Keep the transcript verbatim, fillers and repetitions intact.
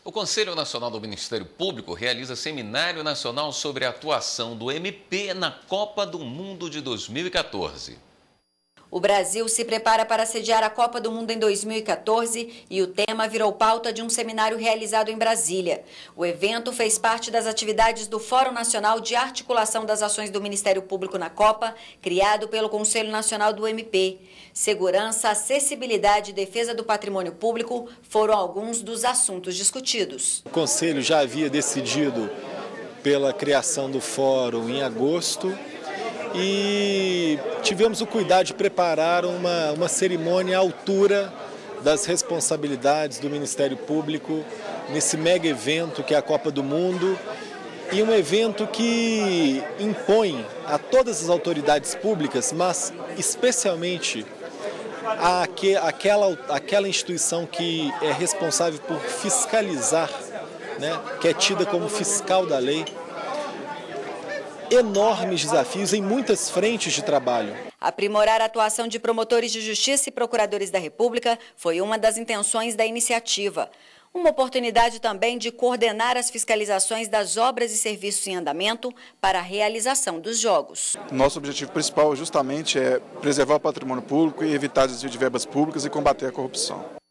O Conselho Nacional do Ministério Público realiza seminário nacional sobre a atuação do M P na Copa do Mundo de dois mil e quatorze. O Brasil se prepara para sediar a Copa do Mundo em dois mil e quatorze e o tema virou pauta de um seminário realizado em Brasília. O evento fez parte das atividades do Fórum Nacional de Articulação das Ações do Ministério Público na Copa, criado pelo Conselho Nacional do M P. Segurança, acessibilidade e defesa do patrimônio público foram alguns dos assuntos discutidos. O Conselho já havia decidido pela criação do Fórum em agosto, e tivemos o cuidado de preparar uma, uma cerimônia à altura das responsabilidades do Ministério Público nesse mega evento que é a Copa do Mundo, e um evento que impõe a todas as autoridades públicas, mas especialmente àque, àquela, àquela instituição que é responsável por fiscalizar, né, que é tida como fiscal da lei, enormes desafios em muitas frentes de trabalho. Aprimorar a atuação de promotores de justiça e procuradores da República foi uma das intenções da iniciativa. Uma oportunidade também de coordenar as fiscalizações das obras e serviços em andamento para a realização dos jogos. Nosso objetivo principal justamente é preservar o patrimônio público e evitar desvio de verbas públicas e combater a corrupção.